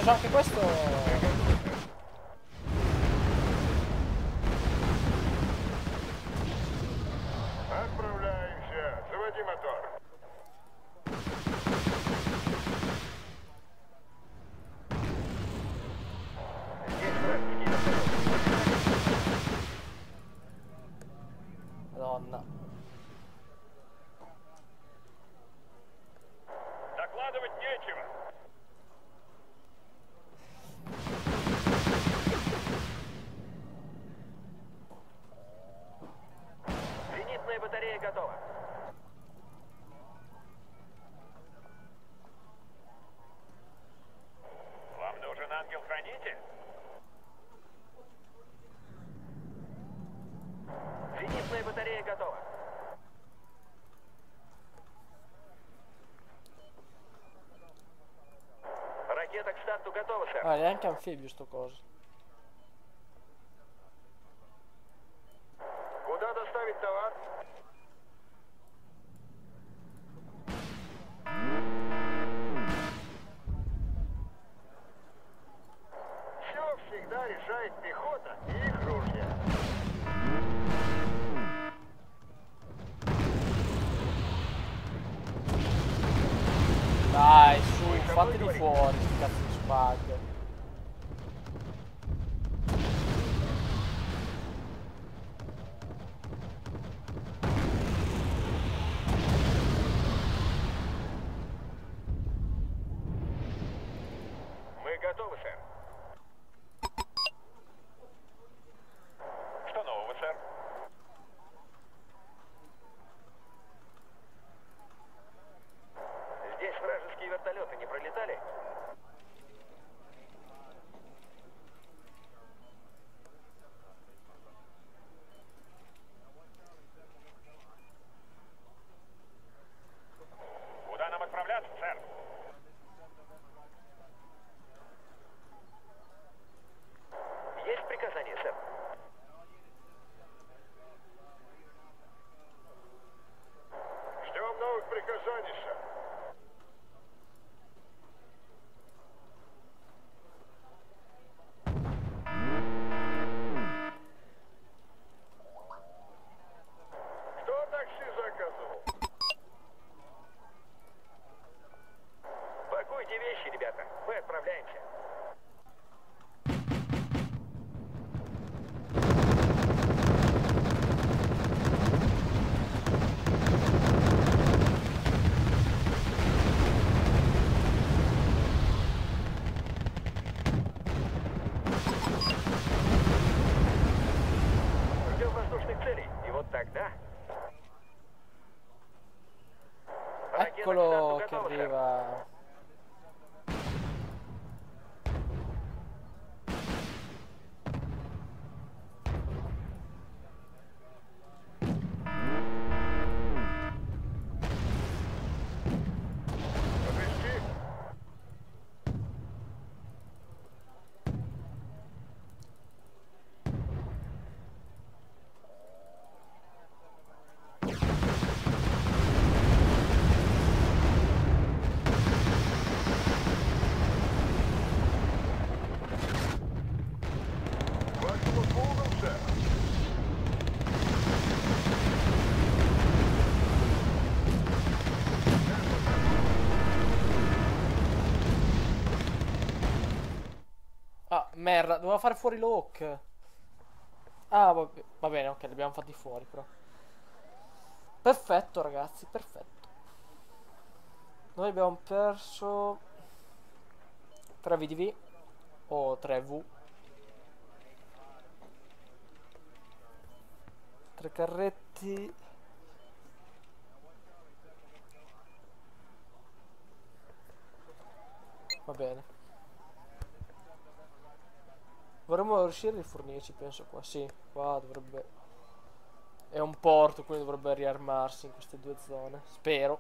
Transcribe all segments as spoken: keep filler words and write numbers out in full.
preso anche questo. Отправляемся. Заводи мотор. Madonna. Докладывать нечего. Зенитная батарея готова. Вам нужен ангел-хранитель? Зенитная батарея готова. Ракета к старту готова, сэр. Ah, è anche anfibio sto coso. Куда доставить товар? Все всегда решает пехота и их ружья. Dai, su, fateli fuori, sti cazzo di spag. Мы готовы, сэр. Что нового, сэр? Здесь вражеские вертолеты не пролетали? Куда нам отправляться, сэр? Есть приказание, сэр? Ждем новых приказаний, сэр. Кто такси заказывал? Пакуйте вещи, ребята. Мы отправляемся. Ждем воздушных целей. И вот тогда... Eccolo che arriva. Подвезти? Вашему услугам, сэр. Ah, merda, doveva fare fuori l'Hawk. Ah, va, va bene, ok, li abbiamo fatti fuori però. Perfetto, ragazzi, perfetto. Noi abbiamo perso tre V D V o tre V. Tre carretti. Va bene. Vorremmo riuscire a rifornirci, penso qua. Sì, qua dovrebbe... È un porto, quindi dovrebbe riarmarsi in queste due zone. Spero.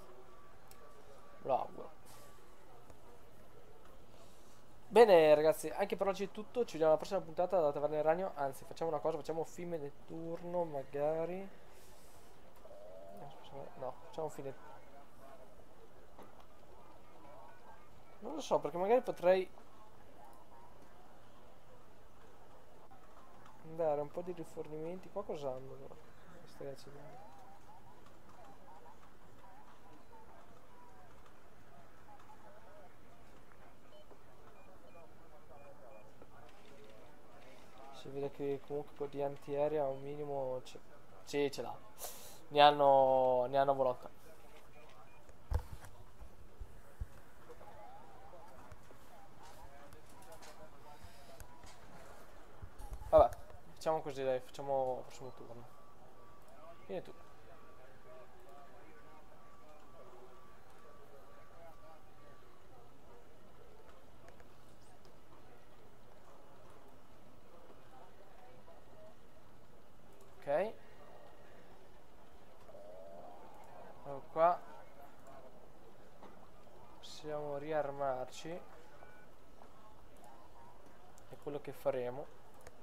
Lo auguro. Bene ragazzi, anche per oggi è tutto. Ci vediamo alla prossima puntata della Taverna del Ragno. Anzi, facciamo una cosa, facciamo fine del turno, magari. No, facciamo fine. Non lo so, perché magari potrei cercare un po' di rifornimenti. Qua cosa hanno loro? Questi ragazzi qua. Si vede che comunque con di antiaerea un minimo c'è. Sì, ce l'ha. Ne hanno, ne hanno volontà. Vabbè, facciamo così, dai, facciamo il prossimo turno. Vieni tu. Ok. Allora, qua possiamo riarmarci. È quello che faremo.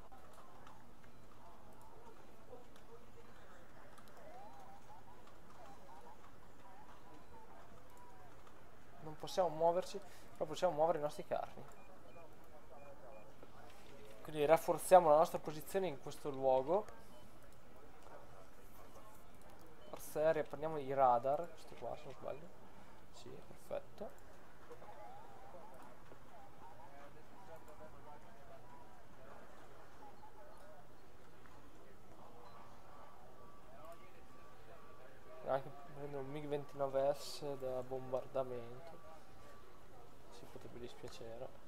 Non possiamo muoverci, però possiamo muovere i nostri carri. Quindi rafforziamo la nostra posizione in questo luogo. Forza aerea, prendiamo i radar. Questo qua, se non sbaglio. Sì, perfetto. Anche prendere un MiG ventinove S da bombardamento. Si potrebbe dispiacere.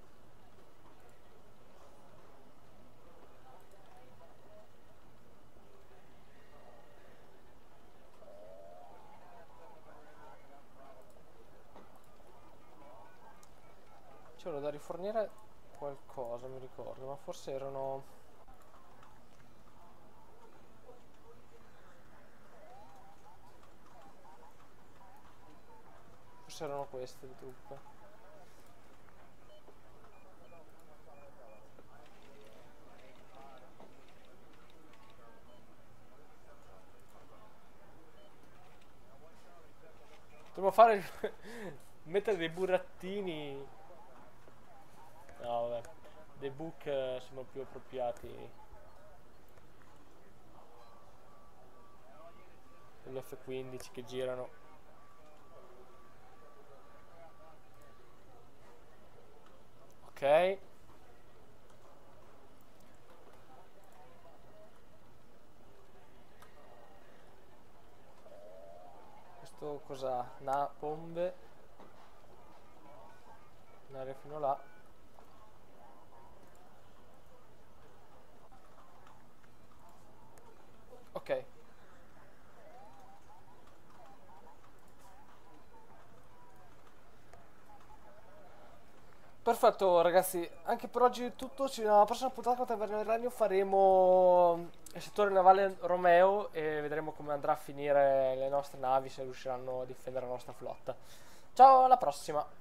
C'era da rifornire qualcosa, mi ricordo, ma forse erano... Forse erano queste le truppe. Dovremmo fare... mettere dei burattini... No, vabbè. Dei book eh, sono più appropriati. L'F quindici che girano. Ok. Questo cos'ha? Na bombe. Andare fino là. Ok. Perfetto ragazzi, anche per oggi è tutto. Ci vediamo alla prossima puntata con Taverna del Ragno. Faremo il settore navale Romeo e vedremo come andrà a finire le nostre navi, se riusciranno a difendere la nostra flotta. Ciao, alla prossima.